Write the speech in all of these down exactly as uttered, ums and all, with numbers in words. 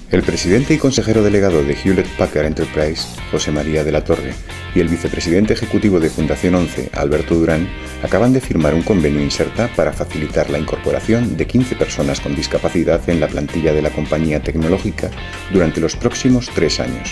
El presidente y consejero delegado de Hewlett Packard Enterprise, José María de la Torre, y el vicepresidente ejecutivo de Fundación once, Alberto Durán, acaban de firmar un convenio Inserta para facilitar la incorporación de quince personas con discapacidad en la plantilla de la compañía tecnológica durante los próximos tres años.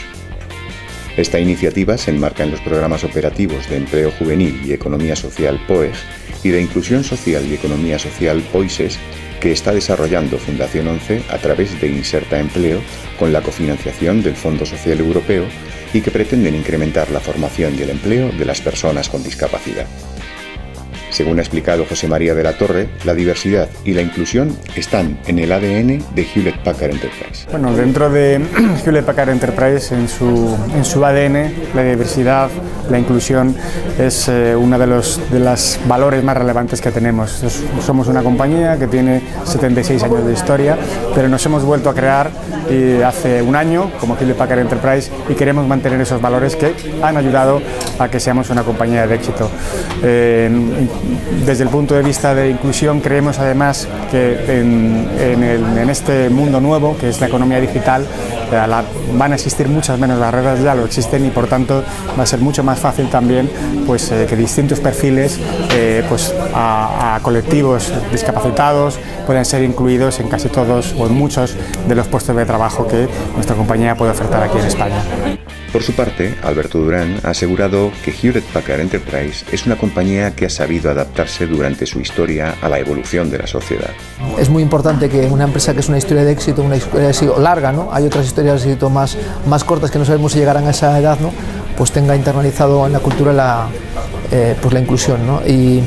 Esta iniciativa se enmarca en los programas operativos de Empleo Juvenil y Economía Social P O E G y de Inclusión Social y Economía Social P O I S E S, que está desarrollando Fundación once a través de Inserta Empleo con la cofinanciación del Fondo Social Europeo y que pretenden incrementar la formación y el empleo de las personas con discapacidad. Según ha explicado José María de la Torre, la diversidad y la inclusión están en el A D N de Hewlett Packard Enterprise. Bueno, dentro de Hewlett Packard Enterprise, en su, en su A D N, la diversidad, la inclusión es eh, uno de los de los valores más relevantes que tenemos. Es, somos una compañía que tiene setenta y seis años de historia, pero nos hemos vuelto a crear eh, hace un año como Hewlett Packard Enterprise y queremos mantener esos valores que han ayudado a que seamos una compañía de éxito. Eh, Desde el punto de vista de inclusión, creemos además que en, en, el, en este mundo nuevo, que es la economía digital, la, van a existir muchas menos barreras, ya lo existen, y por tanto va a ser mucho más fácil también pues, eh, que distintos perfiles eh, pues, a, a colectivos discapacitados puedan ser incluidos en casi todos o en muchos de los puestos de trabajo que nuestra compañía puede ofertar aquí en España. Por su parte, Alberto Durán ha asegurado que Hewlett Packard Enterprise es una compañía que ha sabido adaptarse durante su historia a la evolución de la sociedad. Es muy importante que una empresa que es una historia de éxito, una historia de éxito larga, ¿no? Hay otras historias de éxito más, más cortas que no sabemos si llegarán a esa edad, ¿no? Pues tenga internalizado en la cultura la, eh, pues la inclusión, ¿no? y,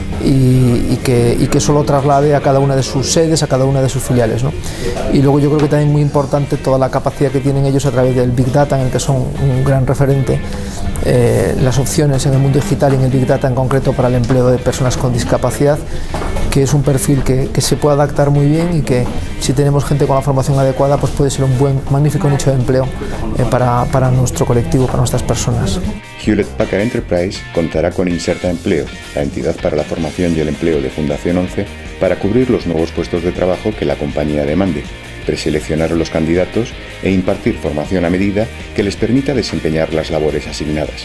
y, y, que, y que eso lo traslade a cada una de sus sedes, a cada una de sus filiales, ¿no? Y luego yo creo que también es muy importante toda la capacidad que tienen ellos a través del Big Data, en el que son un gran referente, eh, las opciones en el mundo digital y en el Big Data en concreto para el empleo de personas con discapacidad, que es un perfil que, que se puede adaptar muy bien y que si tenemos gente con la formación adecuada pues puede ser un buen, magnífico nicho de empleo eh, para, para nuestro colectivo, para nuestras personas. Hewlett Packard Enterprise contará con Inserta Empleo, la entidad para la formación y el empleo de Fundación once, para cubrir los nuevos puestos de trabajo que la compañía demande, preseleccionar a los candidatos e impartir formación a medida que les permita desempeñar las labores asignadas.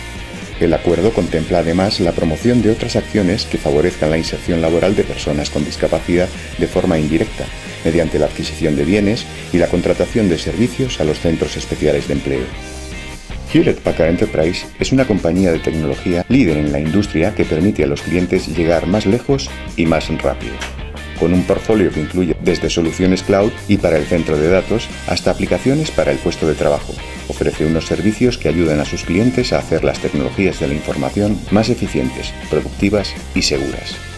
El acuerdo contempla además la promoción de otras acciones que favorezcan la inserción laboral de personas con discapacidad de forma indirecta, mediante la adquisición de bienes y la contratación de servicios a los centros especiales de empleo. Hewlett Packard Enterprise es una compañía de tecnología líder en la industria que permite a los clientes llegar más lejos y más rápido. Con un portfolio que incluye desde soluciones cloud y para el centro de datos hasta aplicaciones para el puesto de trabajo. Ofrece unos servicios que ayudan a sus clientes a hacer las tecnologías de la información más eficientes, productivas y seguras.